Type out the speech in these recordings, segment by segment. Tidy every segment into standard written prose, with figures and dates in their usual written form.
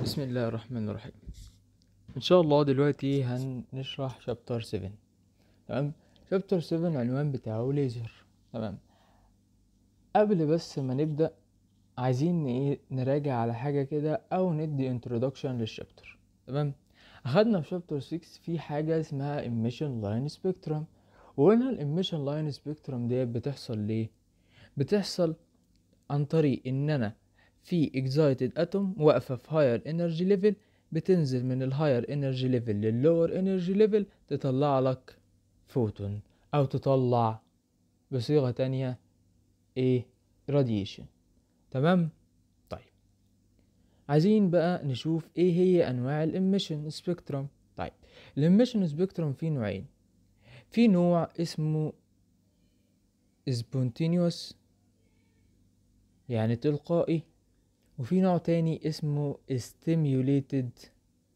بسم الله الرحمن الرحيم. ان شاء الله دلوقتي هنشرح شابتر 7. تمام. شابتر 7 العنوان بتاعه ليزر. تمام. قبل بس ما نبدأ عايزين نراجع على حاجة كده او ندي introduction للشابتر. تمام. اخدنا في شابتر 6 في حاجة اسمها emission line spectrum، وقلنا emission line spectrum دي بتحصل ليه؟ بتحصل عن طريق ان انا في excited atom واقفة في higher energy level، بتنزل من ال higher energy level لل lower energy level تطلع لك فوتون، او تطلع بصيغة تانية radiation. تمام. طيب عايزين بقى نشوف ايه هي انواع ال emission spectrum. طيب ال emission spectrum فيه نوعين. في نوع اسمه spontaneous يعني تلقائي، وفي نوع تاني اسمه stimulated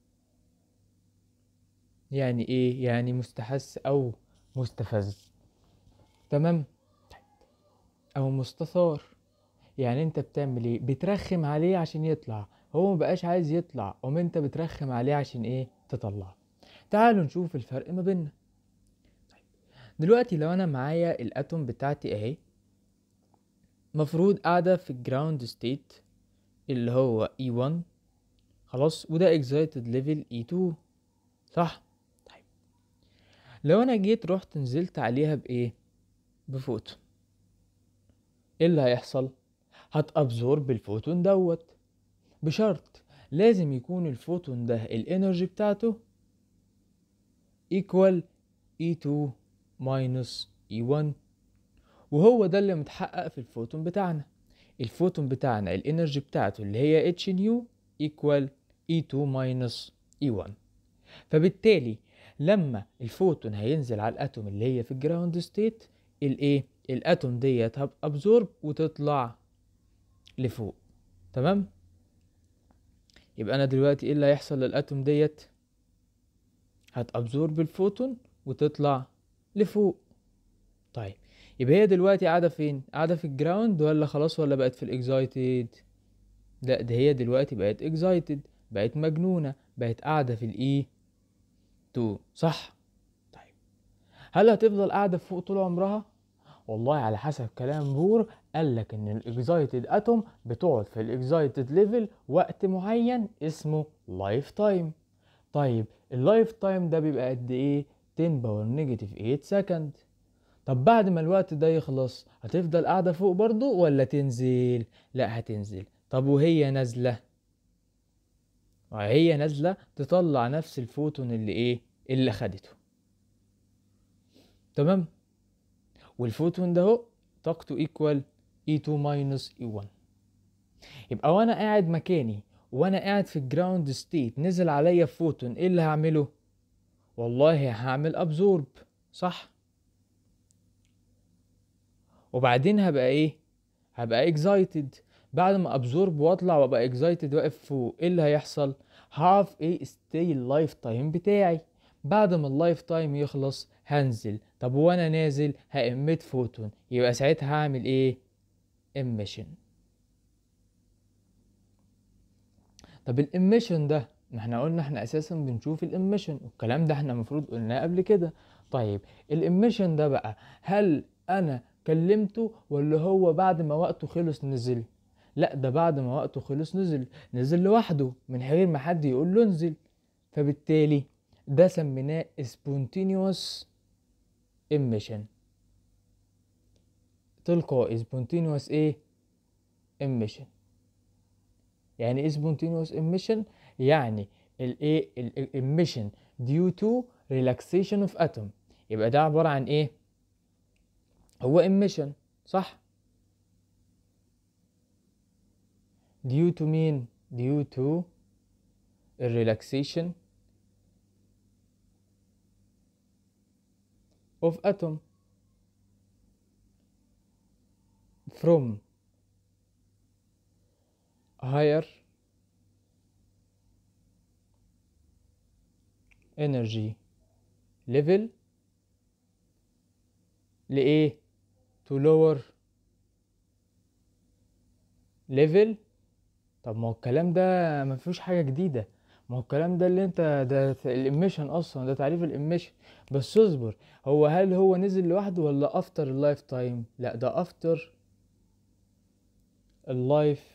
يعني ايه؟ يعني مستحث او مستفز. تمام. او مستثار يعني انت بتعمل ايه؟ بترخم عليه عشان يطلع، هو مبقاش عايز يطلع، انت بترخم عليه عشان ايه؟ تطلع. تعالوا نشوف الفرق ما بيننا. دلوقتي لو انا معايا الاتوم بتاعتي اهي، مفروض قاعدة في الجراوند ستيت اللي هو E1، خلاص، وده excited level E2، صح؟ طيب لو انا جيت رحت نزلت عليها بايه؟ بفوتون، ايه اللي هيحصل؟ هتابزورب الفوتون دوت، بشرط لازم يكون الفوتون ده الانرجي بتاعته equal E2 minus E1، وهو ده اللي متحقق في الفوتون بتاعنا. الفوتون بتاعنا الانرجي بتاعته اللي هي H nu equal E2 minus E1. فبالتالي لما الفوتون هينزل على الاتوم اللي هي في الجراوند ستيت، الاتوم ديت هتابزورب وتطلع لفوق. تمام. يبقى انا دلوقتي ايه اللي هيحصل للاتوم ديت؟ هتابزورب الفوتون وتطلع لفوق. طيب يبقى هي دلوقتي قاعده فين؟ قاعده في الجراوند ولا خلاص ولا بقت في الاكزايتد؟ لا، ده هي دلوقتي بقت اكزايتد، بقت مجنونه، بقت قاعده في الاي 2، صح؟ طيب هل هتفضل قاعده فوق طول عمرها؟ والله على حسب كلام بور قالك ان الاكزايتد اتوم بتقعد في الاكزايتد ليفل وقت معين اسمه لايف تايم. طيب اللايف تايم ده بيبقى قد ايه؟ 10 باور نيجاتيف 8 سكند. طب بعد ما الوقت ده يخلص هتفضل قاعدة فوق برضو ولا تنزل؟ لا هتنزل. طب وهي نازلة؟ وهي نازلة تطلع نفس الفوتون اللي خدته. تمام. والفوتون ده هو طاقته equal E2 minus E1. يبقى وانا قاعد مكاني وانا قاعد في الجراوند ستيت نزل عليا فوتون، ايه اللي هعمله؟ والله هعمل ابزورب، صح؟ وبعدين هبقى ايه؟ هبقى اكزايتد. بعد ما ابزورب واطلع وابقى اكزايتد واقف فوق، ايه اللي هيحصل؟ هعرف ستي اللايف تايم بتاعي. بعد ما اللايف تايم يخلص هنزل. طب وانا نازل هاميت فوتون، يبقى ساعتها هعمل ايه؟ emission. طب الاميشن ده احنا قلنا احنا اساسا بنشوف الاميشن، والكلام ده احنا المفروض قلناه قبل كده. طيب الاميشن ده بقى هل انا كلمته ولا هو بعد ما وقته خلص نزل؟ لا، ده بعد ما وقته خلص نزل لوحده من غير ما حد يقول له انزل. فبالتالي ده سميناه spontaneous emission، تلقائي spontaneous emission. يعني ايه spontaneous emission؟ يعني emission due to relaxation of atom. يبقى ده عبارة عن ايه؟ هو emission، صح؟ due to مين؟ due to relaxation of atom from higher energy level لإيه؟ to lower level. طب ما هو الكلام ده ما فيهوش حاجة جديدة، ما هو الكلام ده اللي انت ده الاميشن اصلا، ده تعريف الاميشن. بس اصبر، هل هو نزل لوحده ولا افتر اللايف تايم؟ لا، ده افتر اللايف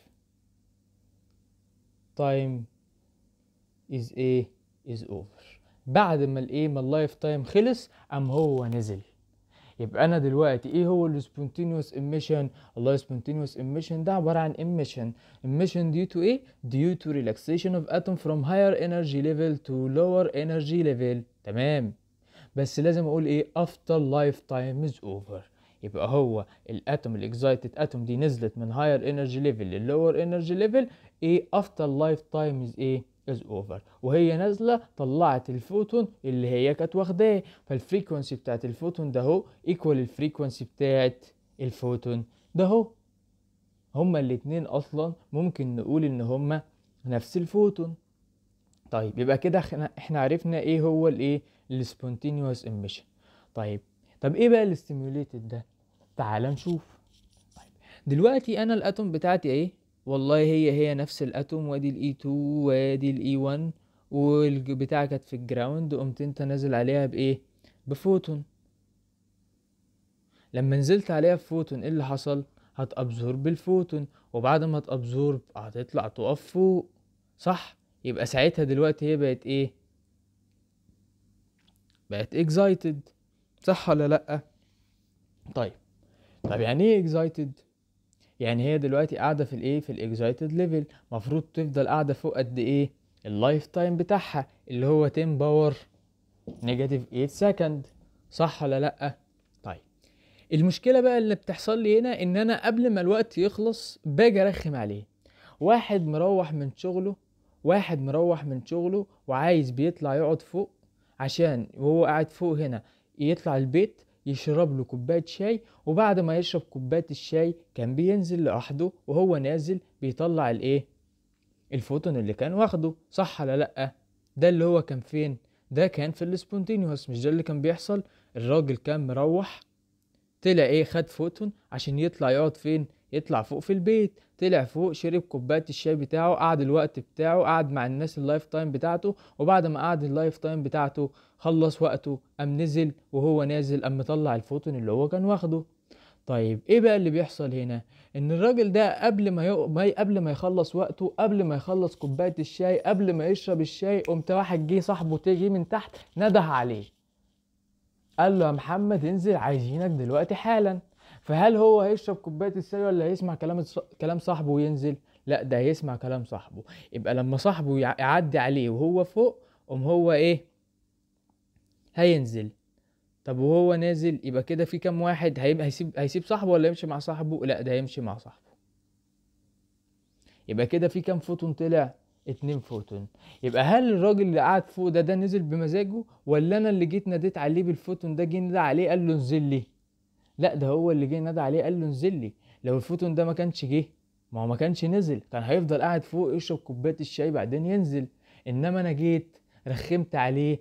تايم is ايه is over. بعد ما الايه ما اللايف تايم خلص قام هو نزل. يبقى انا دلوقتي ايه هو السبونتينيوس emission؟ الله spontaneous emission ده عبارة عن emission due to ايه؟ due to relaxation of atom from higher energy level to lower energy level. تمام. بس لازم اقول ايه after lifetime is over. يبقى هو الاتوم الاكزايتد اتوم دي نزلت من higher energy level لل lower energy level ايه after lifetime is ايه is over. وهي نازله طلعت الفوتون اللي هي كانت واخداه، فالفريكونسي بتاعت الفوتون ده هو ايكوال الفريكونسي بتاعت الفوتون ده هو. هما الاتنين اصلا ممكن نقول ان هما نفس الفوتون. طيب يبقى كده احنا عرفنا ايه هو الايه السبونتينيوس emission. طب ايه بقى الاستيميوليتد ده؟ تعال نشوف. طيب دلوقتي انا الاتوم بتاعتي ايه؟ والله هي نفس الاتوم، وادي الاي 2 وادي الاي 1 والبتاعه كانت في الجراوند، وقمت انت نازل عليها بايه؟ بفوتون. لما نزلت عليها بفوتون ايه اللي حصل؟ هتابزورب الفوتون، وبعد ما تابزورب هتطلع تقف فوق، صح؟ يبقى ساعتها دلوقتي هي بقت ايه؟ بقت excited، صح ولا لأ؟ طيب يعني ايه excited؟ يعني هي دلوقتي قاعدة في الايه؟ في الاكزايتد ليفل، مفروض تفضل قاعدة فوق قد ايه؟ اللايف تايم بتاعها اللي هو 10 باور نيجاتيف 8 سكند، صح ولا لأ؟ طيب المشكلة بقى اللي بتحصل لي هنا ان انا قبل ما الوقت يخلص باجي ارخم عليه. واحد مروح من شغله وعايز بيطلع يقعد فوق، عشان وهو قاعد فوق هنا يطلع البيت يشرب له كوباية شاي، وبعد ما يشرب كوباية الشاي كان بينزل لوحده، وهو نازل بيطلع الايه؟ الفوتون اللي كان واخده، صح ولا لأ؟ ده اللي هو كان فين؟ ده كان في السبونتينيوس، مش ده اللي كان بيحصل؟ الراجل كان مروح طلع ايه؟ خد فوتون عشان يطلع يقعد فين؟ يطلع فوق في البيت. طلع فوق شرب كوبايه الشاي بتاعه، قعد الوقت بتاعه، قعد مع الناس اللايف تايم بتاعته، وبعد ما قعد اللايف تايم بتاعته خلص وقته قام نزل، وهو نازل قام مطلع الفوتون اللي هو كان واخده. طيب ايه بقى اللي بيحصل هنا؟ ان الراجل ده قبل ما يخلص وقته، قبل ما يخلص كوبايه الشاي، قبل ما يشرب الشاي، قمت واحد جه صاحبه تيجي من تحت نده عليه، قال له يا محمد انزل عايزينك دلوقتي حالا. فهل هو هيشرب كوبايه الشاي ولا هيسمع كلام صاحبه وينزل؟ لا، ده هيسمع كلام صاحبه. يبقى لما صاحبه يعدي عليه وهو فوق، هو ايه؟ هينزل. طب وهو نازل يبقى كده في كام واحد هيسيب صاحبه ولا يمشي مع صاحبه؟ لا، ده هيمشي مع صاحبه. يبقى كده في كام فوتون طلع؟ 2 فوتون. يبقى هل الراجل اللي قاعد فوق ده نزل بمزاجه، ولا انا اللي جيت ناديت عليه بالفوتون ده؟ جه نادى عليه قال له انزل لي؟ لا، ده هو اللي جه نادى عليه قال له انزل لي. لو الفوتون ده ما كانش جه، ما هو ما كانش نزل، كان هيفضل قاعد فوق يشرب كوبايه الشاي بعدين ينزل. انما انا جيت رخمت عليه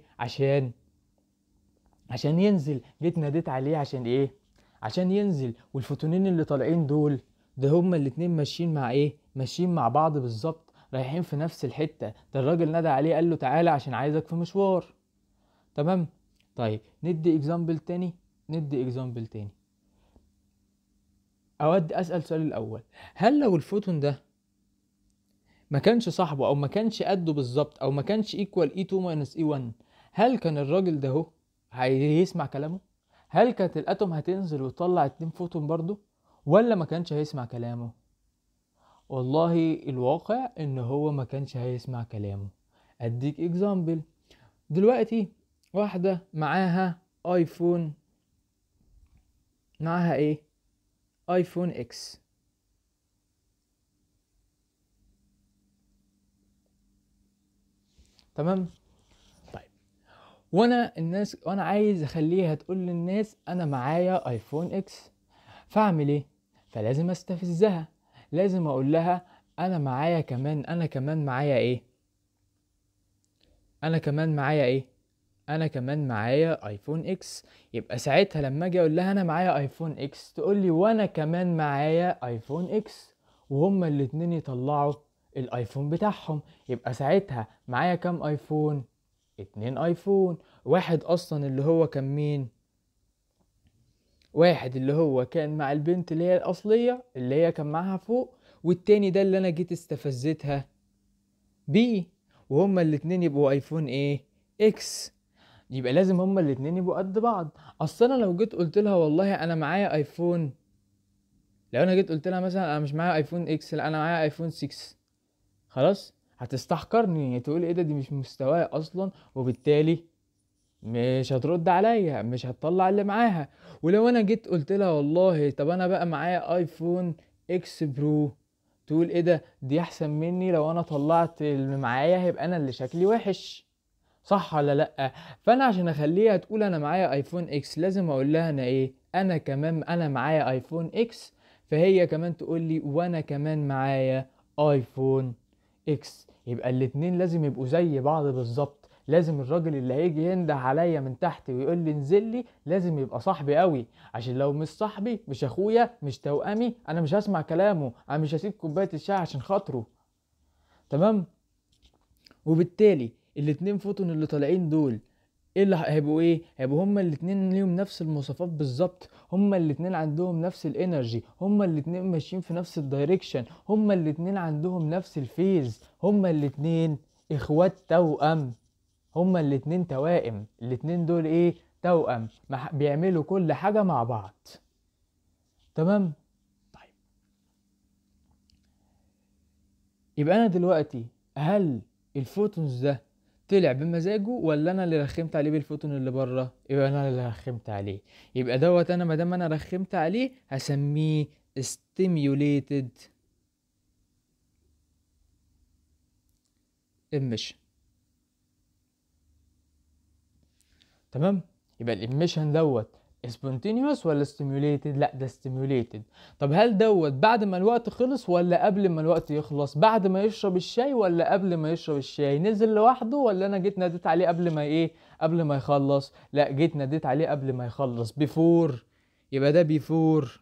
عشان ينزل، جيت ناديت عليه عشان ايه؟ عشان ينزل. والفوتونين اللي طالعين دول ده هما الاتنين ماشيين مع ايه؟ ماشيين مع بعض بالظبط، رايحين في نفس الحته. ده الراجل نادى عليه قال له تعالى عشان عايزك في مشوار. تمام. طيب ندي اكزامبل تاني. اسال سؤال الاول، هل لو الفوتون ده ما كانش صاحبه، او ما كانش قده بالظبط، او ما كانش ايكوال E2 - E1، هل كان الراجل ده هو هيسمع كلامه؟ هل كانت الاتوم هتنزل وتطلع 2 فوتون برضو، ولا ما كانش هيسمع كلامه؟ والله الواقع ان هو ما كانش هيسمع كلامه. اديك اكزامبل. دلوقتي واحدة معاها ايفون، معاها ايه؟ ايفون اكس. تمام. طيب وانا عايز اخليها تقول للناس انا معايا ايفون اكس، فاعمل ايه؟ فلازم استفزها، لازم اقول لها انا كمان معايا ايه؟ انا كمان معايا ايفون اكس. يبقى ساعتها لما اجي اقول لها انا معايا ايفون اكس، تقول لي وانا كمان معايا ايفون اكس، وهما الاتنين يطلعوا الايفون بتاعهم. يبقى ساعتها معايا كام ايفون؟ 2 ايفون. واحد اصلا اللي هو كان مين؟ واحد اللي هو كان مع البنت اللي هي الاصلية اللي هي كان معاها فوق، والتاني ده اللي انا جيت استفزتها بيه. وهما الاتنين يبقوا ايفون ايه؟ اكس. يبقى لازم هما الاتنين يبقوا قد بعض. اصل انا لو جيت قلت لها والله انا معايا ايفون، لو انا جيت قلت لها مثلا انا مش معايا ايفون اكس، لا انا معايا ايفون 6، خلاص هتستحقرني، تقول ايه ده، دي مش مستواي اصلا، وبالتالي مش هترد عليا، مش هتطلع اللي معاها. ولو انا جيت قلت لها والله طب انا بقى معايا ايفون اكس برو، تقول ايه ده، دي احسن مني، لو انا طلعت اللي معايا هيبقى انا اللي شكلي وحش، صح ولا لا؟ فانا عشان اخليها تقول انا معايا ايفون اكس لازم اقول لها انا ايه، انا كمان انا معايا ايفون اكس، فهي كمان تقول لي وانا كمان معايا ايفون اكس. يبقى الاتنين لازم يبقوا زي بعض بالظبط. لازم الراجل اللي هيجي ينده عليا من تحت ويقول لي انزل لي لازم يبقى صاحبي قوي، عشان لو مش صاحبي، مش اخويا، مش توأمي، انا مش هسمع كلامه، انا مش هسيب كوبايه الشاي عشان خاطره. تمام. وبالتالي الاتنين فوتون اللي طالعين دول ايه اللي هيبقوا؟ ايه هيبقوا؟ هما الاتنين ليهم نفس المواصفات بالظبط، هما الاتنين عندهم نفس الانرجي، هما الاتنين ماشيين في نفس الدايركشن، هما الاتنين عندهم نفس الفيز، هما الاتنين اخوات توأم، هما الاتنين توائم، الاتنين دول ايه؟ توأم، بيعملوا كل حاجة مع بعض. تمام. طيب يبقى انا دلوقتي هل الفوتونز ده طلع بمزاجه ولا انا اللي رخمت عليه بالفوتون اللي بره؟ يبقى انا اللي رخمت عليه. يبقى دوت انا مادام انا رخمت عليه هسميه stimulated emission. تمام. يبقى الاميشن دوت spontaneous ولا stimulated؟ لا ده stimulated. طب هل دوت بعد ما الوقت خلص ولا قبل ما الوقت يخلص؟ بعد ما يشرب الشاي ولا قبل ما يشرب الشاي؟ نزل لوحده ولا انا جيت ناديت عليه قبل ما ايه، قبل ما يخلص؟ لا جيت ناديت عليه قبل ما يخلص، بيفور. يبقى ده بيفور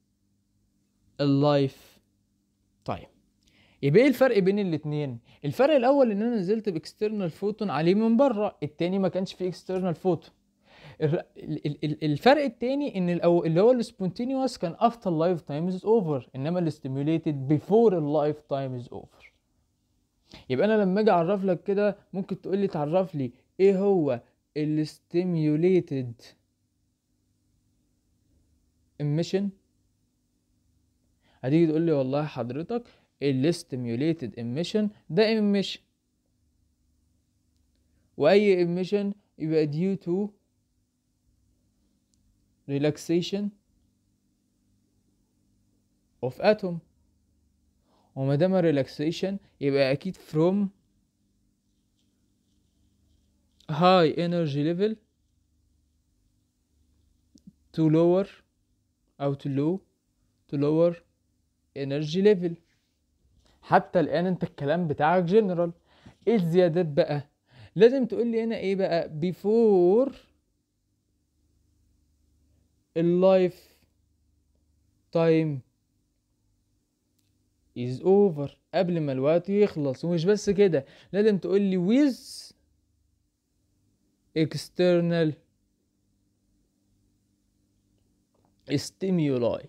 اللايف. طيب يبقى ايه الفرق بين الاتنين؟ الفرق الاول ان انا نزلت باكسترنال فوتون عليه من بره، التاني ما كانش فيه اكسترنال فوتون. الفرق التاني ان اللي هو السبونتينيوس كان افتر لايف تايم از اوفر، انما الاستيميوليتد بيفور اللايف تايم از اوفر. يبقى انا لما اجي اعرف لك كده ممكن تقول لي تعرف لي ايه هو الاستيميوليتد emission؟ هتيجي تقول لي والله حضرتك الاستيميوليتد emission ده emission، واي emission يبقى due to relaxation of atom، وما دام relaxation يبقى اكيد from high energy level to lower او to lower energy level. حتى الان انت الكلام بتاعك جنرال. ايه الزيادات بقى؟ لازم تقول لي هنا ايه بقى؟ before اللايف تايم is over، قبل ما الوقت يخلص. ومش بس كده، لازم تقول لي with external stimuli،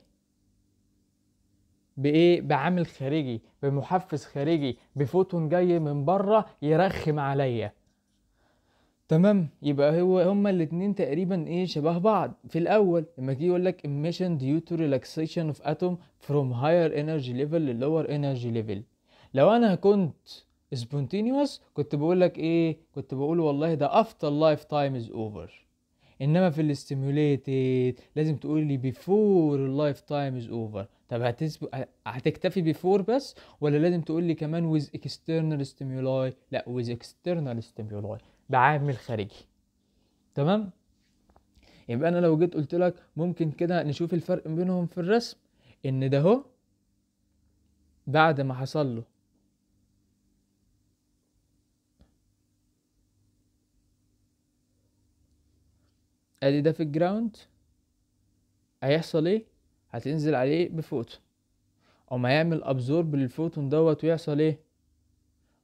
بايه؟ بعامل خارجي، بمحفز خارجي، بفوتون جاي من بره يرخم عليا. تمام. يبقى هما الاتنين تقريبا ايه، شبه بعض. في الاول لما تيجي يقول لك emission due to relaxation of atom from higher energy level ل lower energy level، لو انا كنت spontaneous كنت بقول لك ايه، كنت بقول والله ده after lifetime is over. انما في الاستيموليتد لازم تقول لي before اللايف تايم is over. طب هتكتفي before بس ولا لازم تقول لي كمان with external stimuli؟ لا with external stimuli، بعامل خارجي. تمام. يبقى انا لو جيت قلت لك ممكن كده نشوف الفرق بينهم في الرسم، ان ده هو بعد ما حصل له ادي ده في الجراوند، هيحصل ايه؟ هتنزل عليه بفوتون، او ما يعمل ابزورب للفوتون دوت ويحصل ايه؟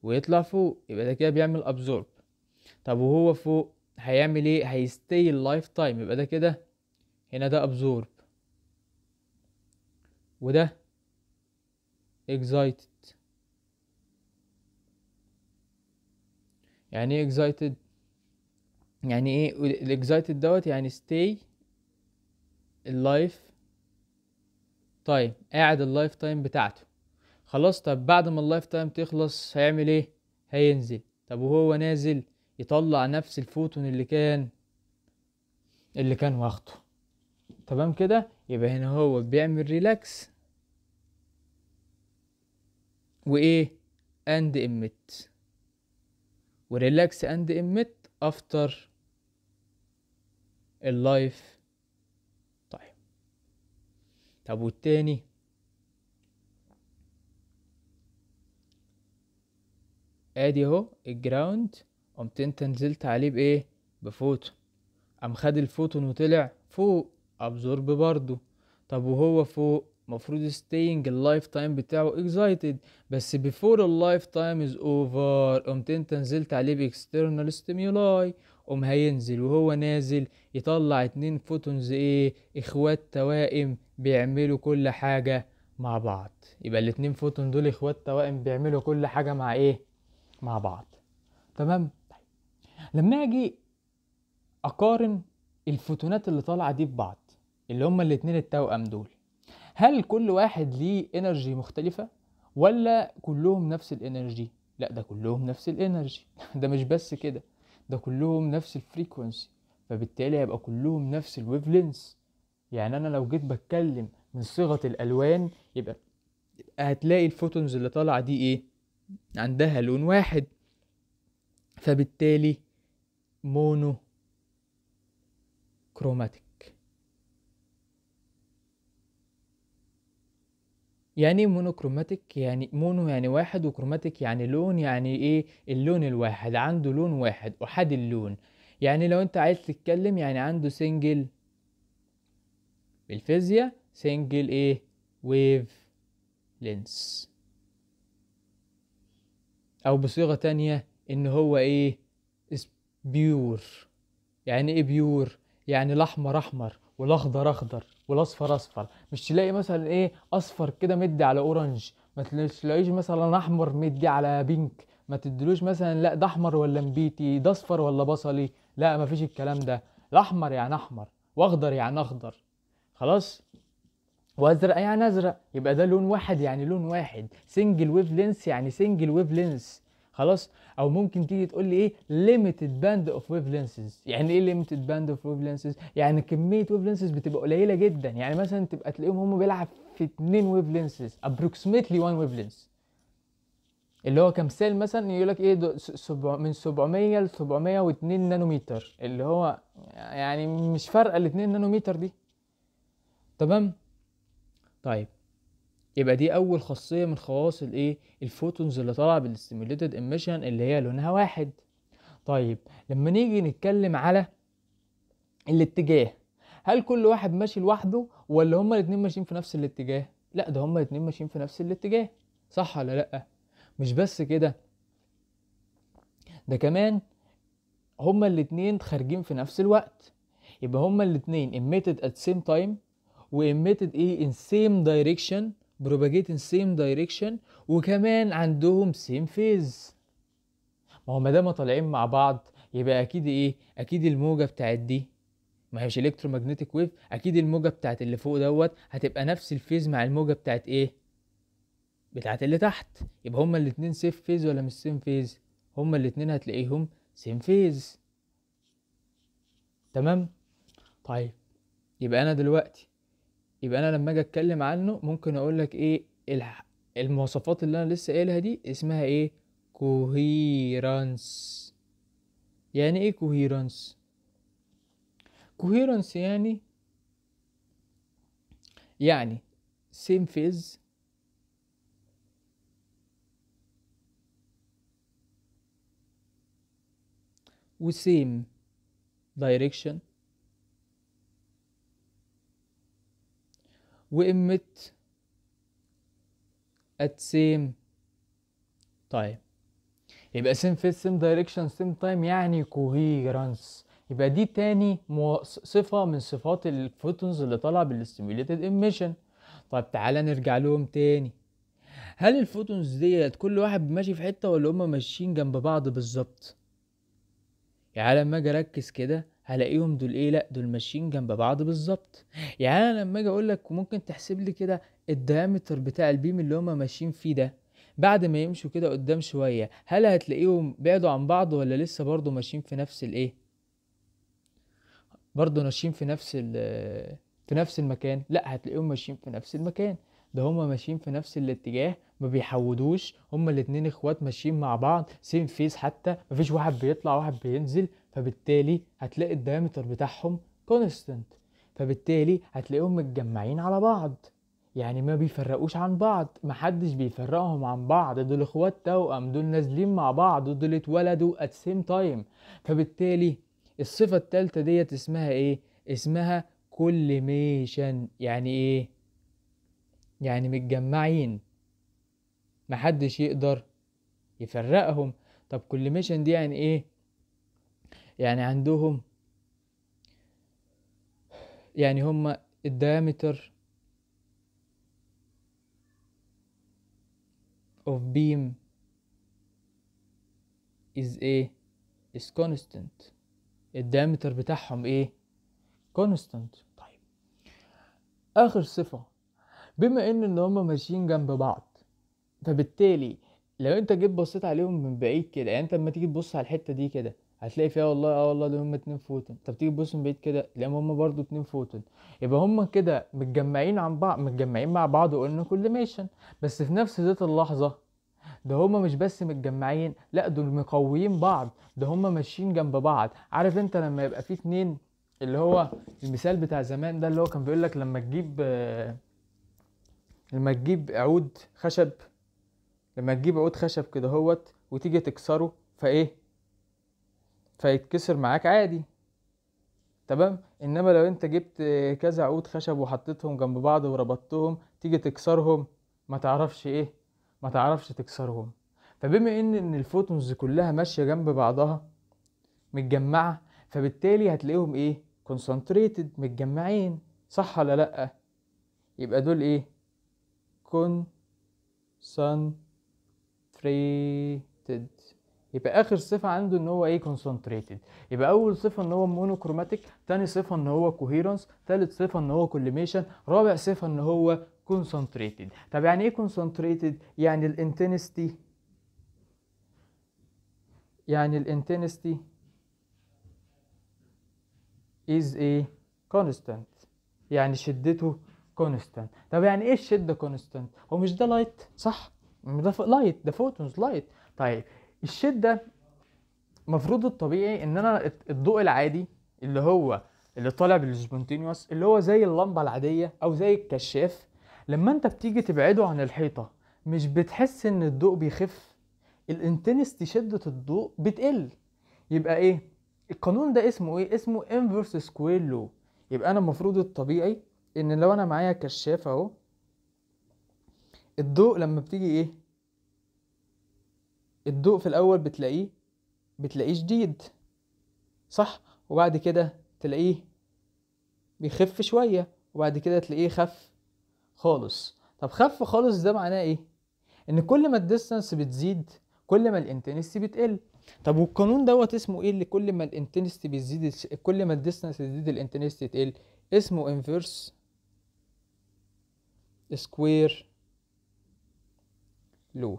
ويطلع فوق، يبقى ده كده بيعمل ابزورب. طب وهو فوق هيعمل ايه؟ هيستي اللايف تايم، يبقى ده كده هنا ده ابزورب وده اكزايتد. يعني ايه اكزايتد؟ يعني ايه الاكزايتد دوت؟ يعني stay اللايف تايم، قاعد اللايف تايم بتاعته. خلاص، طب بعد ما اللايف تايم تخلص هيعمل ايه؟ هينزل. طب وهو نازل يطلع نفس الفوتون اللي كان واخده. تمام كده؟ يبقى هنا هو بيعمل ريلاكس وايه اند emit، وريلاكس اند emit افتر اللايف. طيب، طب والتاني؟ ادي اهو الجراوند، قمت انت نزلت عليه بايه؟ بفوتون، قام خد الفوتون وطلع فوق، ابزورب برضو. طب وهو فوق مفروض staying اللايف تايم بتاعه excited، بس before اللايف تايم is over قمت انت نزلت عليه باكسترنال stimuli، قوم هينزل. وهو نازل يطلع 2 فوتونز ايه؟ اخوات توائم بيعملوا كل حاجة مع بعض. يبقى الاتنين فوتون دول اخوات توائم بيعملوا كل حاجة مع ايه؟ مع بعض. تمام. لما اجي اقارن الفوتونات اللي طالعه دي ببعض، اللي هما الاتنين التوأم دول، هل كل واحد ليه انرجي مختلفه ولا كلهم نفس الانرجي؟ لا، ده كلهم نفس الانرجي. ده مش بس كده، ده كلهم نفس الفريكونسي، فبالتالي هيبقى كلهم نفس الويف لينس. يعني انا لو جيت بتكلم من صيغه الالوان، يبقى هتلاقي الفوتونز اللي طالعه دي ايه؟ عندها لون واحد، فبالتالي مونو كروماتيك. يعني ايه مونوكروماتيك؟ يعني مونو يعني واحد، وكروماتيك يعني لون. يعني ايه؟ اللون الواحد عنده لون واحد احاد اللون. يعني لو انت عايز تتكلم يعني عنده سنجل، بالفيزياء سنجل ايه؟ ويف لينس. او بصيغة تانية ان هو ايه؟ بيور. يعني ايه بيور؟ يعني الاحمر احمر والاخضر اخضر والاصفر اصفر. مش تلاقي مثلا ايه اصفر كده مدي على اورنج، ما تلاقيش مثلا احمر مدي على بينك، ما تدلوش مثلا لا ده احمر ولا نبيتي، ده اصفر ولا بصلي. لا، مفيش الكلام ده. الاحمر يعني احمر، واخضر يعني اخضر، خلاص، وازرق يعني ازرق. يبقى ده لون واحد، يعني لون واحد. سنجل ويف لينس يعني سنجل ويف لينس، خلاص. او ممكن تيجي تقول لي ايه limited band of wavelengths. يعني ايه limited band of wavelengths؟ يعني كميه ويف لينسز بتبقى قليله جدا. يعني مثلا تبقى تلاقيهم هم بيلعب في 2 ويف لينسز approximately 1 ويف لينس، اللي هو كمثال مثلا يقول لك ايه من 700 ل 702 نانومتر، اللي هو يعني مش فارقه ال 2 نانومتر دي. تمام. طيب، يبقى دي اول خاصيه من خواص الايه؟ الفوتونز اللي طالعه بالستيميوليتد ايميشن، اللي هي لونها واحد. طيب، لما نيجي نتكلم على الاتجاه، هل كل واحد ماشي لوحده ولا هما الاتنين ماشيين في نفس الاتجاه؟ لا، ده هما الاتنين ماشيين في نفس الاتجاه، صح ولا لا؟ مش بس كده، ده كمان هما الاتنين خارجين في نفس الوقت. يبقى هما الاتنين emitted at same time، و emitted ايه in same direction، propagate in same direction، وكمان عندهم same phase. ما هو ما دام طالعين مع بعض يبقى اكيد ايه؟ اكيد الموجة بتاعت دي، ما هيش الكترومagnetic ويف، اكيد الموجة بتاعت اللي فوق دوت هتبقى نفس الفيز مع الموجة بتاعت ايه؟ بتاعت اللي تحت. يبقى هما الاتنين سيف فيز ولا مش سيم فيز؟ هما الاتنين هتلاقيهم سيم فيز. تمام. طيب، يبقى انا دلوقتي، يبقى انا لما اجي اتكلم عنه ممكن اقول لك ايه المواصفات اللي انا لسه قايلها دي اسمها ايه؟ كوهيرانس. يعني ايه كوهيرانس؟ كوهيرانس يعني same phase و same direction و emit at same time. يبقى same phase same direction same time يعني coherence. يبقى دي تاني صفة من صفات الفوتونز اللي طالعة بالستيميوليتد ايميشن. طيب تعالى نرجع لهم تاني. هل الفوتونز ديت كل واحد ماشي في حتة ولا هما ماشيين جنب بعض بالظبط؟ يعني لما اجي اركز كده هلاقيهم دول ايه، لا دول ماشيين جنب بعض بالظبط. يعني انا لما اجي اقول لك ممكن تحسب لي كده الديامتر بتاع البيم اللي هما ماشيين فيه ده بعد ما يمشوا كده قدام شوية، هل هتلاقيهم بعدوا عن بعض ولا لسه برضو ماشيين في نفس الايه، برضو ماشيين في نفس المكان؟ لا هتلاقيهم ماشيين في نفس المكان. ده هما ماشيين في نفس الاتجاه، ما بيحودوش، هما الاتنين اخوات ماشيين مع بعض سيم فيس، حتى مفيش واحد بيطلع واحد بينزل. فبالتالي هتلاقي الدايمتر بتاعهم كونستنت، فبالتالي هتلاقيهم متجمعين على بعض، يعني ما بيفرقوش عن بعض، محدش بيفرقهم عن بعض، دول اخوات توأم، دول نازلين مع بعض، دول اتولدوا at same time. فبالتالي الصفة التالتة ديت اسمها ايه؟ اسمها كوليميشن. يعني ايه؟ يعني متجمعين، محدش يقدر يفرقهم. طب كوليميشن دي يعني ايه؟ يعني عندهم، يعني هما الدايمتر of beam is ايه؟ is constant. الدايمتر بتاعهم ايه؟ constant. طيب اخر صفة، بما ان هما ماشيين جنب بعض، فبالتالي لو انت جيت بصيت عليهم من بعيد كده، يعني انت لما تيجي تبص على الحته دي كده هتلاقي فيها والله والله دول هم 2 فوتون. طب تيجي تبص من بعيد كده تلاقيهم هم برضو 2 فوتون. يبقى هم كده متجمعين عن بعض، متجمعين مع بعض وقلنا كوليميشن. بس في نفس ذات اللحظه ده هم مش بس متجمعين، لا دول مقويين بعض، ده هم ماشيين جنب بعض. عارف انت لما يبقى في اتنين، اللي هو المثال بتاع زمان ده اللي هو كان بيقول لك لما تجيب عود خشب، لما تجيب عود خشب كده هوت وتيجي تكسره فايه، فيتكسر معاك عادي، تمام. انما لو انت جبت كذا عود خشب وحطيتهم جنب بعض وربطتهم تيجي تكسرهم ما تعرفش ايه، ما تعرفش تكسرهم. فبما ان الفوتونز كلها ماشية جنب بعضها متجمعة، فبالتالي هتلاقيهم ايه، concentrated، متجمعين، صح ولا لا؟ يبقى دول ايه، concentrated. يبقى اخر صفة عنده ان هو ايه، concentrated. يبقى اول صفة ان هو monochromatic، تاني صفة ان هو coherence، تالت صفة ان هو collimation، رابع صفة ان هو concentrated. طب يعني ايه concentrated؟ يعني الانتنستي، يعني الانتنستي is a constant، يعني شدته constant. طب يعني ايه الشدة constant؟ هو مش ده لايت؟ صح، ده لايت، ده فوتونز لايت. طيب الشدة مفروض الطبيعي ان انا الضوء العادي اللي هو اللي طالع بالسبونتينيوس، اللي هو زي اللمبة العادية او زي الكشاف، لما انت بتيجي تبعده عن الحيطة مش بتحس ان الضوء بيخف؟ الانتنستي، شدة الضوء بتقل. يبقى ايه القانون ده؟ اسمه ايه؟ اسمه inverse square law. يبقى انا المفروض الطبيعي ان لو انا معايا كشاف اهو، الضوء لما بتيجي ايه، الضوء في الاول بتلاقيه شديد، صح، وبعد كده تلاقيه بيخف شوية، وبعد كده تلاقيه خف خالص. طب خف خالص ده معناه ايه؟ ان كل ما الديستانس بتزيد كل ما الانتنسيتي بتقل. طب والقانون دوت اسمه ايه اللي كل ما الانتنسيتي بتزيد كل ما الديستانس تزيد الانتنسيتي تقل؟ اسمه انفيرس سكوير لو.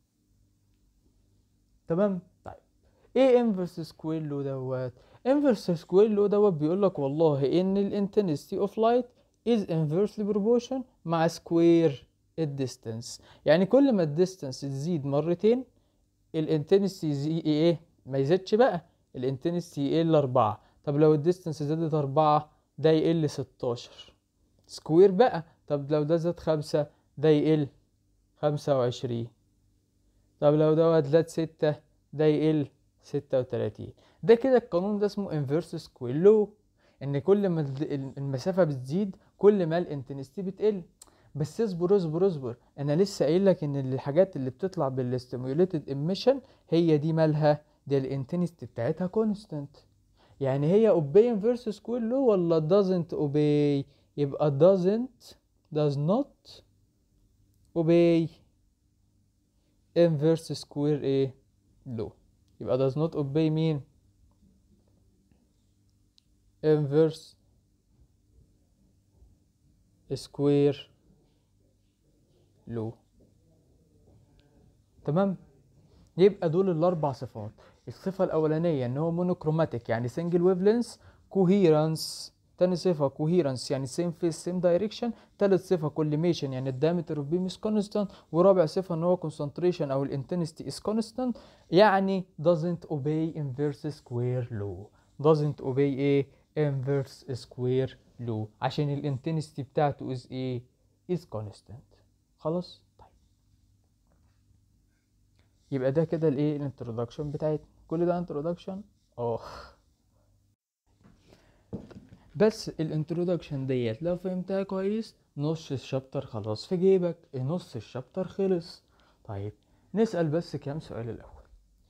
تمام. طيب ايه انفيرس سكوير لو دوت؟ انفيرس سكوير لو دوت بيقول لك والله ان الانتنسيتي اوف لايت is inversely proportion مع سكوير الديستانس. يعني كل ما الديستانس تزيد مرتين الانتنسيتي ايه، ما يزيدش بقى، الانتنسيتي يقل 4. طب لو الديستانس زادت 4 ده يقل 16 سكوير بقى. طب لو ده زاد 5 ده يقل 25. طب لو دوت زاد 6 ده يقل 36. ده كده القانون ده اسمه inverse square law، ان كل ما المسافة بتزيد كل ما الانتنسيتي بتقل. بس اصبر اصبر اصبر، انا لسه قايل لك ان الحاجات اللي بتطلع بالستيميوليتد ايميشن هي دي مالها، دي الانتنستي بتاعتها كونستانت. يعني هي obey inverse square law ولا doesn't obey؟ يبقى does not obey inverse square ايه law. يبقى does not obey مين؟ inverse square law. تمام. يبقى دول الاربع صفات. الصفه الاولانيه ان هو مونوكروماتيك يعني سنجل ويف لينس، كوهيرنس. تاني صفه كوهيرنس يعني سيم فيس سيم دايركشن. تالت صفه كوليميشن يعني الدايمتر اوف بيم از كونستانت. ورابع صفه ان هو كونسنتريشن او الانتنسيتي از كونستانت، يعني doesn't obey inverse square law. doesn't obey ايه؟ inverse square law عشان الانتنسيتي بتاعته is ايه؟ is constant. خلاص. يبقى ده كده الايه الانترودكشن بتاعتنا. كل ده انترودكشن. اه بس الانترودكشن ديت لو فهمتها كويس نص الشابتر خلاص في جيبك، نص الشابتر خلص. طيب نسأل بس كام سؤال الاول.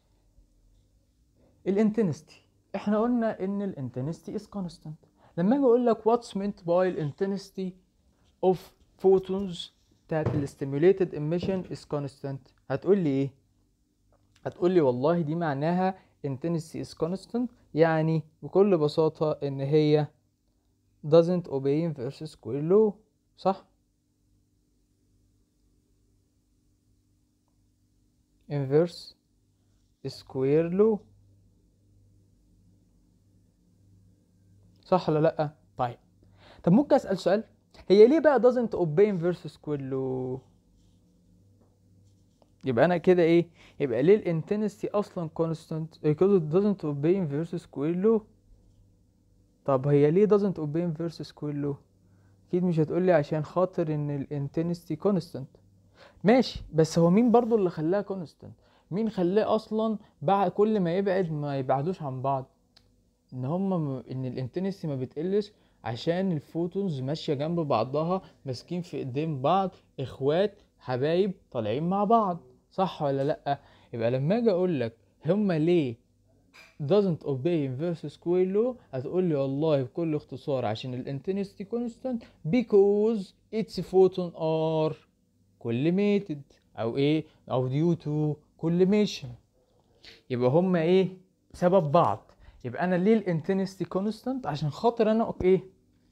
الانتنستي، احنا قلنا ان الانتنستي is constant. لما اجي اقول لك what's meant by الانتنستي of photons بتاعت الستيميوليتد emission is constant، هتقول لي ايه؟ هتقول لي والله دي معناها intensity is constant، يعني بكل بساطة ان هي doesn't obey inverse square law. صح؟ inverse square law. صح ولا لأ؟ طيب ممكن أسأل سؤال، هي ليه بقى doesn't obey inverse square law؟ يبقى أنا كده إيه؟ يبقى ليه الانتنسي أصلا constant؟ because it doesn't obey inverse square law. طب هي ليه doesn't obey inverse square law؟ أكيد مش هتقولي عشان خاطر إن الانتنسي constant. ماشي، بس هو مين برضو اللي خلاها كونستنت؟ مين خلاه اصلا بعد كل ما يبعد ما يبعدوش عن بعض؟ ان الانتنسي ما بتقلش عشان الفوتونز ماشيه جنب بعضها ماسكين في ايدين بعض، اخوات حبايب طالعين مع بعض. صح ولا لا؟ يبقى لما اجي اقول لك هما ليه doesn't obey inverse square law، هتقول لي والله بكل اختصار عشان الانتنسي constant because its photon are collimated او ايه او due to collimation. يبقى هما ايه؟ سبب بعض. يبقى انا ليه الانتنسيتي كونستانت؟ عشان خاطر انا ايه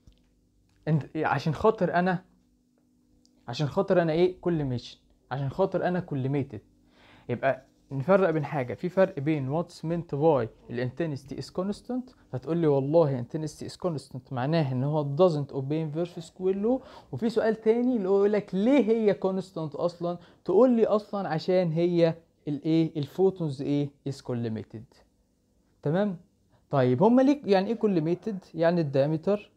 عشان خاطر انا ايه collimation، عشان خاطر انا collimated. يبقى نفرق بين حاجه، في فرق بين what's meant by الانتنسيتي is constant، هتقول لي والله intensity is constant معناه ان هو doesn't obey inverse square law. وفي سؤال تاني اللي هو يقول لك ليه هي constant اصلا، تقول لي اصلا عشان هي الايه الفوتونز ايه is collimated. تمام. طيب هما ليه يعني ايه collimated؟ يعني الدايمتر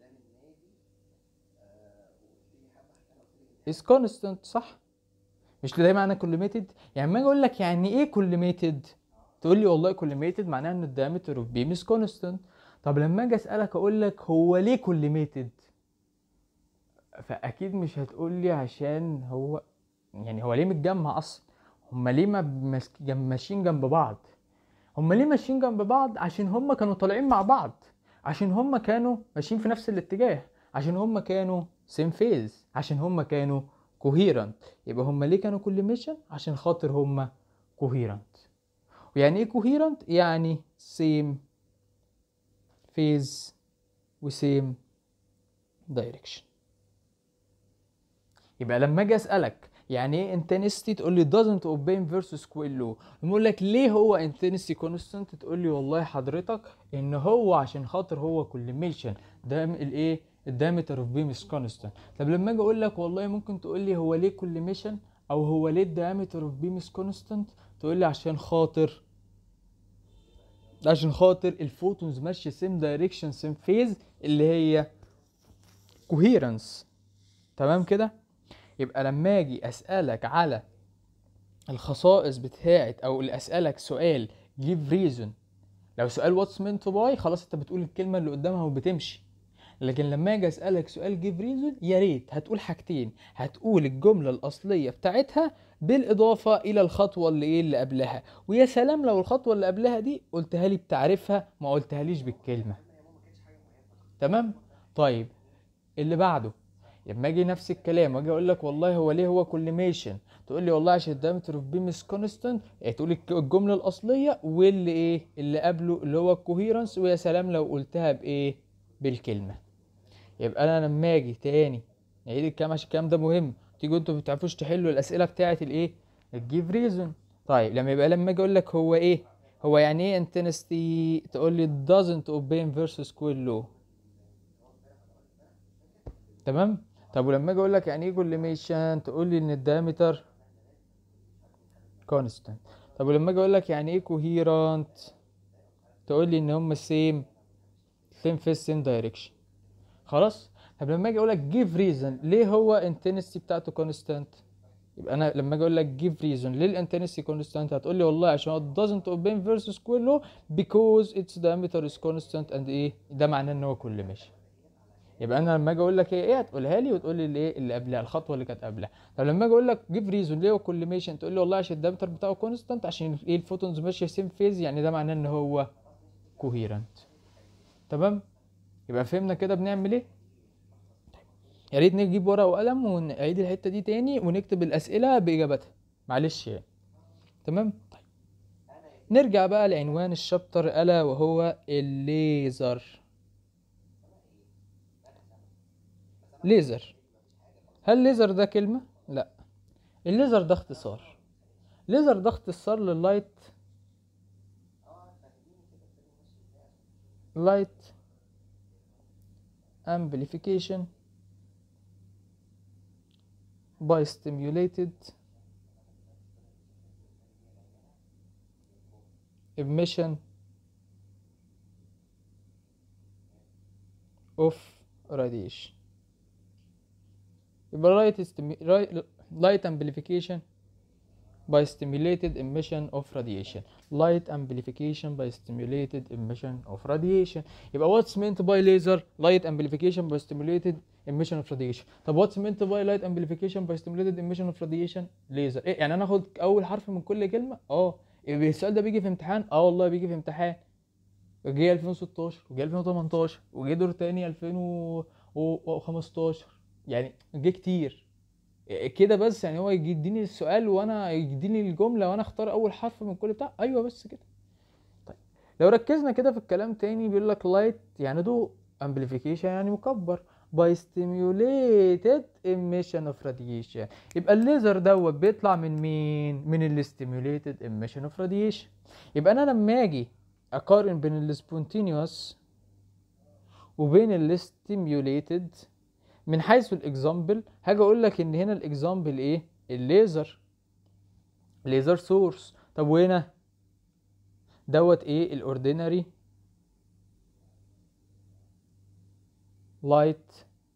is constant. صح؟ مش ده معنى كوليميتد؟ يعني ما اقول لك يعني ايه كوليميتد تقول لي والله كوليميتد معناه ان الدايمتر اوف بيم از كونستانت. طب لما اجي اسالك اقول لك هو ليه كوليميتد، فاكيد مش هتقول لي عشان هو يعني هو ليه متجمع اصلا. هما ليه ما ماشيين جنب بعض؟ هما ليه ماشيين جنب بعض؟ عشان هما كانوا طالعين مع بعض، عشان هما كانوا ماشيين في نفس الاتجاه، عشان هما كانوا سيم فيز، عشان هما كانوا كوهيرنت. يبقى هما ليه كانوا كوليميشن؟ عشان خاطر هما كوهيرنت. ويعني ايه كوهيرنت؟ يعني سيم فيز وسيم دايركشن. يبقى لما اجي اسالك يعني ايه انتنسيتي تقول لي doesn't obey inverse square law. لما اقول لك ليه هو انتنسيتي كونستانت تقول لي والله حضرتك ان هو عشان خاطر هو كوليميشن ده الايه الدايمتر اوف بيم از كونستانت. طب لما اجي اقول لك والله ممكن تقول لي هو ليه كوليميشن او هو ليه الدايمتر اوف بيم از كونستانت، تقول لي عشان خاطر الفوتونز ماشيه سيم دايركشن سيم فيز اللي هي كوهيرنس. تمام كده. يبقى لما اجي اسالك على الخصائص بتاعت او اللي اسالك سؤال give reason، لو سؤال what's meant by خلاص انت بتقول الكلمه اللي قدامها وبتمشي. لكن لما اجي اسالك سؤال جيف ريزون، يا ريت هتقول حاجتين، هتقول الجمله الاصليه بتاعتها بالاضافه الى الخطوه اللي ايه اللي قبلها، ويا سلام لو الخطوه اللي قبلها دي قلتها لي بتعريفها، ما قلتهاليش بالكلمه. تمام. طيب اللي بعده، لما اجي نفس الكلام واجي اقول لك والله هو ليه هو كوليميشن، تقول لي والله عشان الدايمتر اوف بيم از كونستانت، تقول لي الجمله الاصليه واللي ايه اللي قبله اللي هو الكوهيرنس، ويا سلام لو قلتها بايه بالكلمه. يبقى انا لما اجي تاني نعيد الكلام عشان الكلام ده مهم، تيجوا انتوا ما بتعرفوش تحلوا الاسئله بتاعه الايه الجيف ريزون. طيب لما اجي اقول لك هو ايه، هو يعني ايه انتنستي، تقول لي doesn't obey versus square law. تمام. طب ولما اجي اقول لك يعني ايه كوليميشن، تقول لي ان الدايمتر كونستانت. طب ولما اجي اقول لك يعني ايه كوهيرنت، تقول لي ان هم السيم في السيم دايركشن. خلاص. طب لما اجي اقول لك جيف ريزون ليه هو انتنسيتي بتاعته كونستانت، يبقى انا لما اجي اقول لك جيف ريزون ليه الانتنسيتي كونستانت، هتقول لي والله عشان it doesn't obey versus square law because its diameter is constant and ايه ده معناه ان هو كوليميشن. يبقى انا لما اجي اقول لك ايه هتقولها لي وتقول لي الايه اللي قبلها الخطوه اللي كانت قبلها. طب لما اجي اقول لك جيف ريزون ليه هو كوليميشن، تقول لي والله عشان الدايمتر بتاعه كونستانت، عشان ايه الفوتونز ماشيه سيم فيز، يعني ده معناه ان هو كوهيرنت. تمام. يبقى فهمنا كده بنعمل ايه. يا ريت نجيب ورقه وقلم ونعيد الحته دي تاني ونكتب الاسئله باجابتها، معلش يعني. تمام. طيب نرجع بقى لعنوان الشابتر الا وهو الليزر. ليزر، هل ليزر ده كلمه؟ لا، الليزر ده اختصار. ليزر ده اختصار لايت amplification by stimulated emission of radiation. يبقى light amplification by stimulated emission of radiation. light amplification by stimulated emission of radiation. يبقى what's meant by laser light amplification by stimulated emission of radiation. طب what's meant by light amplification by stimulated emission of radiation laser، ايه يعني انا اخد اول حرف من كل كلمه؟ يبقى السؤال ده بيجي في امتحان، والله بيجي في امتحان، جه 2016 وجه 2018 وجه دور تاني 2015، يعني جه كتير كده. بس يعني هو يديني السؤال وانا يديني الجمله وانا اختار اول حرف من كل بتاع، ايوه بس كده. طيب لو ركزنا كده في الكلام تاني، بيقول لك لايت يعني ضوء، امبليفيكيشن يعني مكبر، باي ستيميوليتد ايميشن اوف راديشن. يبقى الليزر دوت بيطلع من مين؟ من الستيميوليتد ايميشن اوف راديشن. يبقى انا لما اجي اقارن بين السبونتينيوس وبين الستيميوليتد من حيث الاكزامبل، هاجي اقول لك ان هنا الاكزامبل ايه؟ الليزر، ليزر سورس. طب وهنا دوت ايه؟ الاوردينري لايت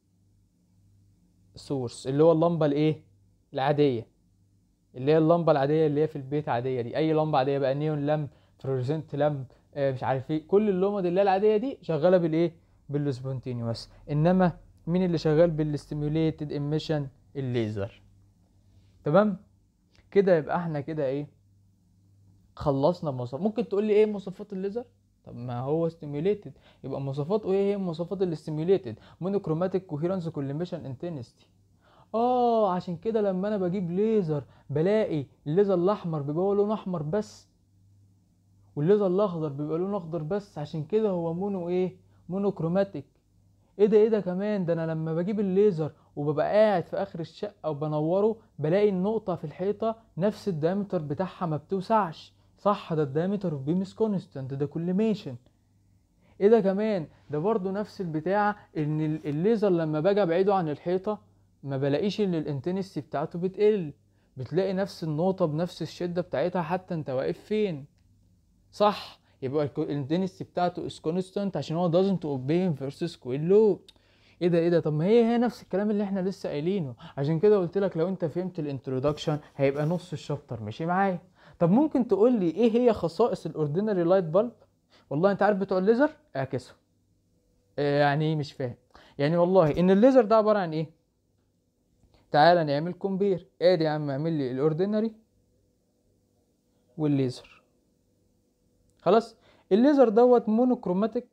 سورس، اللي هو اللمبه الايه العاديه، اللي هي اللمبه العاديه اللي هي في البيت عاديه دي، اي لمبه عاديه بقى، نيون لامب، فلوريسنت لامب، مش عارف ايه، كل اللمبه اللي هي العاديه دي شغاله بالايه؟ بالسبونتينيوس. انما مين اللي شغال بالستيميوليتد ايميشن؟ الليزر. تمام كده. يبقى احنا كده ايه؟ خلصنا مواصفات. ممكن تقول لي ايه مواصفات الليزر؟ طب ما هو ستيميوليتد، يبقى مواصفاته ايه؟ هي مواصفات الستيميوليتد مونوكروماتيك كوهيرنس كوليميشن انتنستي. عشان كده لما انا بجيب ليزر بلاقي الليزر الاحمر بيبقى هو لون احمر بس، والليزر الاخضر بيبقى لون اخضر بس، عشان كده هو مونو ايه؟ مونوكروماتيك. ايه ده كمان، ده انا لما بجيب الليزر وببقى قاعد في اخر الشقه وبنوره بلاقي النقطه في الحيطه نفس الدايمتر بتاعها ما بتوسعش، صح؟ ده الدايمتر اوف بيم از كونستانت، ده كوليميشن. ايه ده كمان، ده برضو نفس البتاع، ان الليزر لما باجي ابعده عن الحيطه ما بلاقيش ان الانتنسي بتاعته بتقل، بتلاقي نفس النقطه بنفس الشده بتاعتها حتى انت واقف فين، صح؟ يبقى الانتنسي بتاعته از كونستانت عشان هو doesn't obey versus square law. ايه ده طب ما هي نفس الكلام اللي احنا لسه قايلينه. عشان كده قلت لك لو انت فهمت الانترودكشن هيبقى نص الشابتر ماشي معايا. طب ممكن تقول لي ايه هي خصائص الاوردينري لايت بالب؟ والله انت عارف بتوع الليزر اعكسهم، يعني ايه مش فاهم؟ يعني والله ان الليزر ده عباره عن ايه؟ تعالى نعمل كومبير. ادي يا عم اعمل لي الاوردينري والليزر. خلاص. الليزر دوت مونوكروماتيك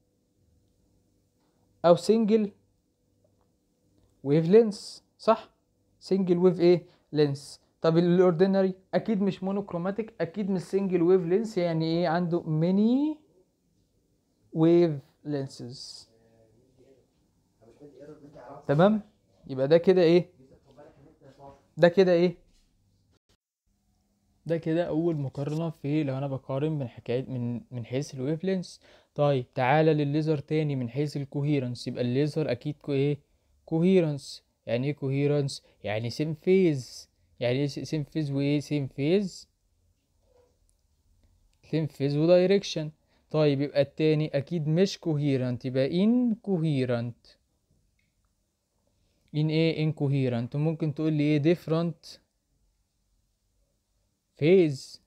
او سنجل ويف لينس، صح؟ سنجل ويف ايه لينس. طب الاوردينري اكيد مش مونوكروماتيك، اكيد مش سنجل ويف لينس، يعني ايه؟ عنده ميني ويف لينسز. تمام. يبقى ده كده ايه؟ ده كده ايه؟ ده كده اول مقارنه في لو انا بقارن من حكايه من حيث الويف لينس. طيب تعالى للليزر تاني من حيث الكوهيرنس. يبقى الليزر اكيد ايه؟ كوهيرنس. يعني ايه كوهيرنس؟ يعني سيم فيز. يعني ايه سيم فيز وايه سيم فيز؟ سيم فيز ودايركشن. طيب يبقى التاني اكيد مش كوهيرنت، يبقى ان كوهيرنت. ان ايه؟ ان كوهيرنت. ممكن تقول لي ايه؟ ديفرنت فيز.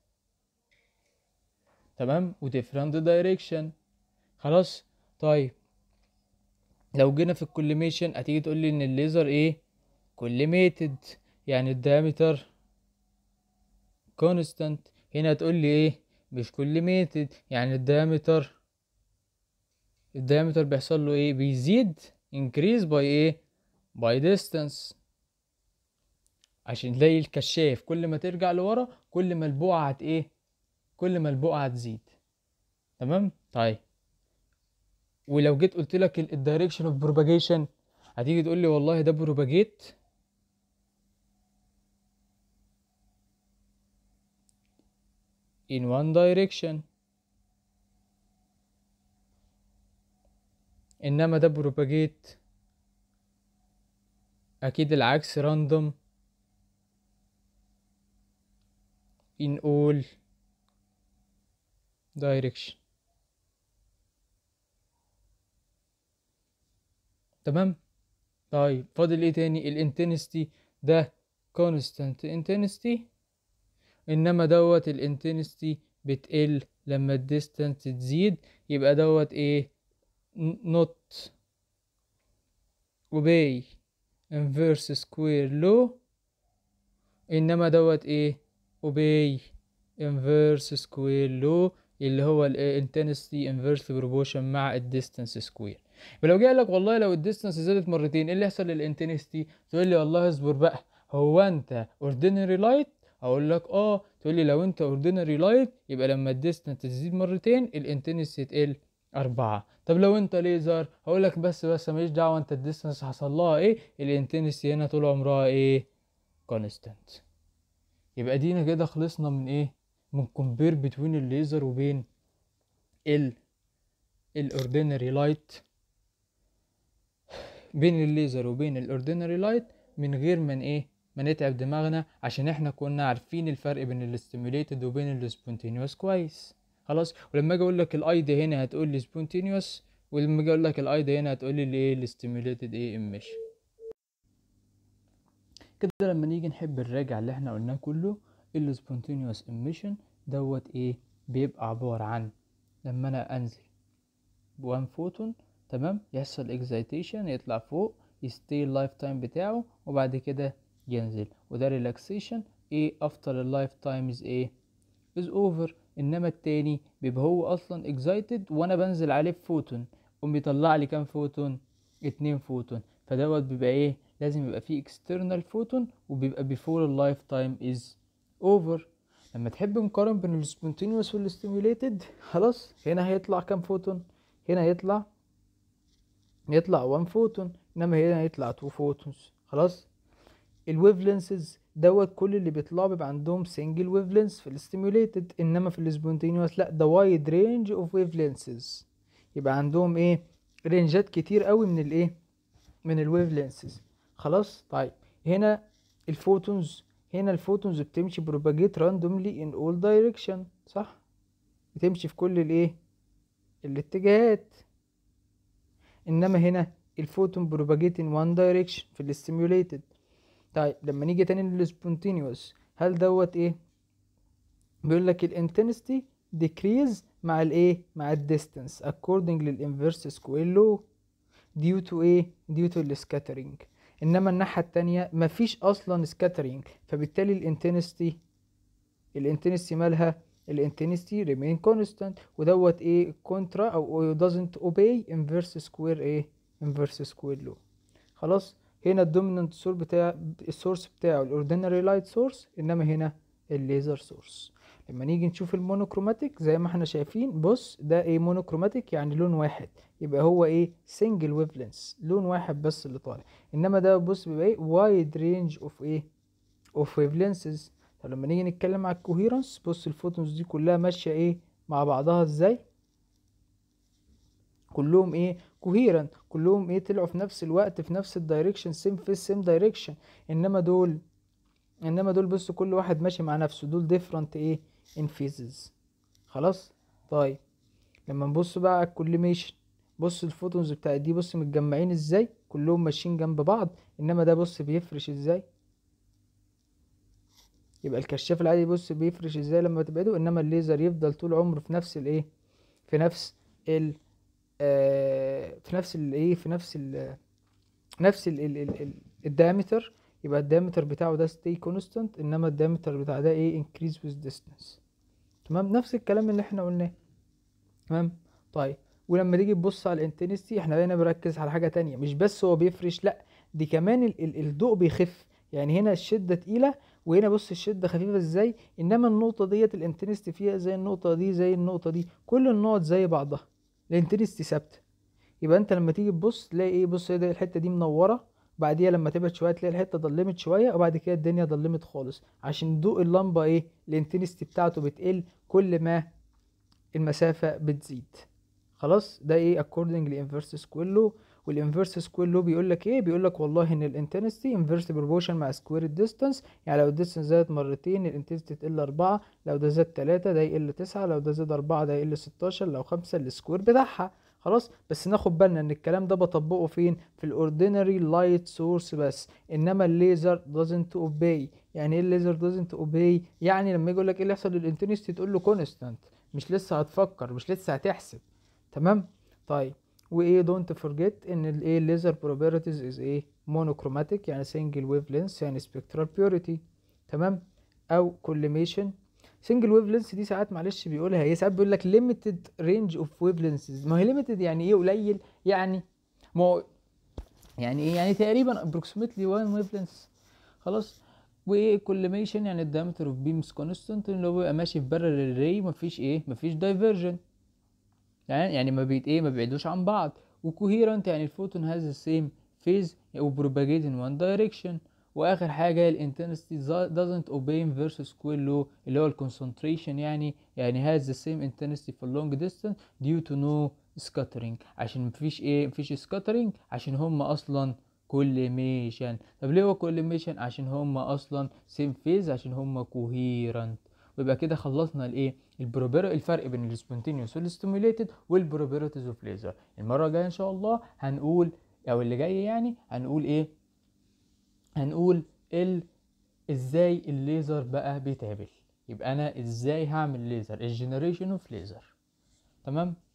تمام. وديفرنت دايركشن. خلاص. طيب لو جينا في الكوليميشن هتيجي تقول لي ان الليزر ايه؟ كوليميتد. يعني الدايمتر كونستانت. هنا هتقول لي ايه؟ مش كوليميتد، يعني الدايمتر بيحصل له ايه؟ بيزيد increase by ايه؟ by distance. عشان تلاقي الكشاف كل ما ترجع لورا كل ما البقعة ايه؟ كل ما البقعة تزيد. تمام. طيب ولو جيت قلت لك الدايركشن اوف بروباجيشن هتيجي تقول لي والله ده بروباجيت in one direction، انما ده بروباجيت اكيد العكس random in all direction. تمام. طيب فاضل ايه تاني؟ الانتنستي. ده constant intensity، انما دوت الانتنستي بتقل لما الديستانس تزيد. يبقى دوت ايه؟ not obey inverse square law، انما دوت ايه؟ obey inverse square law، اللي هو الانتنسيتي inverse proportion مع الديستانس سكوير. ولو جه لك والله لو الديستانس زادت مرتين ايه اللي يحصل للانتنسيتي؟ تقول لي والله اصبر بقى، هو انت اوردينري لايت؟ اقول لك اه. تقول لي لو انت اوردينري لايت يبقى لما الديستانس تزيد مرتين الانتنسيتي تقل 4. طب لو انت ليزر هقول لك بس ماليش دعوه انت الديستانس حصل لها ايه، الانتنسيتي هنا طول عمرها ايه؟ كونستانت. يبقى دينا كده خلصنا من ايه؟ من كومبير بتوين الليزر وبين ال الاوردينري لايت، بين الليزر وبين الاوردينري لايت، من غير من ايه؟ ما نتعب دماغنا، عشان احنا كنا عارفين الفرق بين الاستيموليتد وبين السبونتينيوس كويس. خلاص. ولما اجي اقول لك الاي دي هنا هتقول لي سبونتينيوس، ولما اجي اقول لك الاي دي هنا هتقول لي الايه؟ الاستيموليتد ايه؟ ايميشن. كده لما نيجي نحب نراجع اللي احنا قلناه كله، السبونتينيوس ايميشن دوت ايه؟ بيبقى عبارة عن لما انا انزل بوان فوتون، تمام، يحصل اكزايتيشن يطلع فوق، يستي اللايف تايم بتاعه وبعد كده ينزل، وده ريلاكسيشن ايه؟ افتر اللايف تايم از ايه؟ از اوفر. انما التاني بيبقى هو اصلا اكزايتد وانا بنزل عليه بفوتون، قوم بيطلع لي كام فوتون؟ 2 فوتون. فدوت بيبقى ايه؟ لازم يبقى فيه اكسترنال فوتون وبيبقى بيفور اللايف تايم از اوفر. لما تحب نقارن بين السبونتينيوس والستيميوليتد، خلاص هنا هيطلع كام فوتون؟ هنا يطلع 1 فوتون، انما هنا هيطلع 2 فوتونز. خلاص. الويف لينسز دوت كل اللي بيطلعوا بيبقى عندهم سنجل ويف لينس في الستيميوليتد، انما في السبونتينيوس لا، ده وايد رينج اوف ويف لينسز، يبقى عندهم ايه؟ رينجات كتير قوي من الايه؟ من الويف لينسز. خلاص. طيب هنا الفوتونز، هنا الفوتونز بتمشي بروباجيت راندوملي ان اول دايركشن، صح؟ بتمشي في كل الايه؟ الاتجاهات. انما هنا الفوتون بروباجيت ان وان دايركشن في الستيميوليتد. طيب لما نيجي تاني للسبونتينيوس، هل دوت ايه؟ بيقول لك الانتنسيتي decrease مع الايه، مع الديستانس according للانفيرس سكوير لو due to ايه، due to السكاترينج. انما الناحية التانية مفيش اصلا سكاترينج، فبالتالي الانتنستي مالها، الانتنستي remain constant، ودوت ايه كونترا او doesn't obey inverse square ايه، inverse square law. خلاص. هنا الدومينانت سورس بتاع السورس بتاعه الاوردينري لايت سورس، انما هنا الليزر سورس. لما نيجي نشوف المونوكروماتيك زي ما احنا شايفين، بص ده ايه مونوكروماتيك يعني لون واحد، يبقى هو ايه سنجل ويف لينس، لون واحد بس اللي طالع. انما ده بص بيبقى ايه وايد رينج اوف ايه، اوف ويف لينسز. طب لما نيجي نتكلم على الكوهيرنس، بص الفوتونز دي كلها ماشيه ايه مع بعضها ازاي، كلهم ايه كوهيرنت، كلهم ايه طلعوا في نفس الوقت في نفس الدايركشن، سيم في السيم دايركشن. انما دول بص كل واحد ماشي مع نفسه، دول ديفرنت ايه ان فيزز. خلاص. طيب لما نبص بقى على الكوليميشن، بص الفوتونز بتاعت دي بص متجمعين ازاي، كلهم ماشيين جنب بعض. انما ده بص بيفرش ازاي، يبقى الكشاف العادي بص بيفرش ازاي لما تبعده، انما الليزر يفضل طول عمره في نفس الايه، في نفس ال في نفس الايه، في نفس ال نفس ال الدايمتر. يبقى الدايمتر بتاعه ده stay constant، انما الدايمتر بتاع ده ايه increase with distance. تمام، نفس الكلام اللي احنا قلناه. تمام. طيب ولما نيجي نبص على الانتنستي، احنا هنا بنركز على حاجه تانية، مش بس هو بيفرش، لا دي كمان الضوء بيخف. يعني هنا الشده تقيله، وهنا بص الشده خفيفه ازاي، انما النقطه ديت الانتنستي فيها زي النقطه دي زي النقطه دي، كل النقط زي بعضها، الانتنستي ثابته. يبقى انت لما تيجي تبص تلاقي ايه، بص ده الحته دي منوره، بعديها لما تبعد شويه تلاقي الحته ضلمت شويه، وبعد كده الدنيا ضلمت خالص، عشان ضوء اللمبه ايه الانتنستي بتاعته بتقل كل ما المسافه بتزيد. خلاص. ده ايه according لانفيرس سكوير لو. والانفيرس سكوير لو بيقول لك ايه، بيقول لك والله ان الانتنستي انفيرس بروبوشن مع سكوير الديستانس. يعني لو الديستانس زادت مرتين الانتنستي تقل 4، لو ده زاد 3 ده يقل 9، لو ده زاد 4 ده يقل 16، لو 5 السكوير بتاعها. خلاص. بس ناخد بالنا ان الكلام ده بطبقه فين، في الاوردينري لايت سورس بس، انما الليزر doesn't obey. يعني ايه الليزر doesn't obey؟ يعني لما يجي يقول لك ايه اللي يحصل للانتنستي تقول له كونستانت، مش لسه هتفكر، مش لسه هتحسب. تمام. طيب وايه دونت فورجيت ان الايه الليزر بروبرتيز از ايه مونوكروماتيك، يعني سنجل ويف لينس، يعني سبكترال بيوريتي. تمام. او كوليميشن. سنجل ويف لينس دي ساعات معلش بيقولها ايه، ساعات بيقول لك ليميتد رينج اوف ويف لينسز. ما هي ليميتد يعني ايه قليل، يعني ما هو يعني ايه، يعني تقريبا ابروكسيمتلي 1 ويف لينس. خلاص. وايه كوليميشن يعني الدايمتر اوف بيمز كونستانت، اللي هو بيبقى ماشي في بارلل ري، مفيش ايه مفيش دايفرجن، يعني ما بيت ايه ما بيبعدوش عن بعض. وكوهيرنت يعني الفوتون هاز ذا سيم فيز وبروباجيت ان وان دايركشن. واخر حاجه الانتنسيتي doesn't obey inverse square law، اللي هو الكونسنتريشن يعني has the same intensity for long distance due to no scattering، عشان مفيش scattering، عشان هم اصلا كوليميشن. طب ليه هو كوليميشن؟ عشان هم اصلا same phase، عشان هم كوهيرنت. ويبقى كده خلصنا الايه الفرق بين السبونتينيوس والستيموليتد والبروبابيلتيز اوف ليزر. المره الجايه ان شاء الله هنقول، او اللي جاي يعني هنقول ايه، هنقول ازاي الليزر بقى بيتعمل. يبقى انا ازاي هعمل ليزر، الجنريشن اوف ليزر. تمام.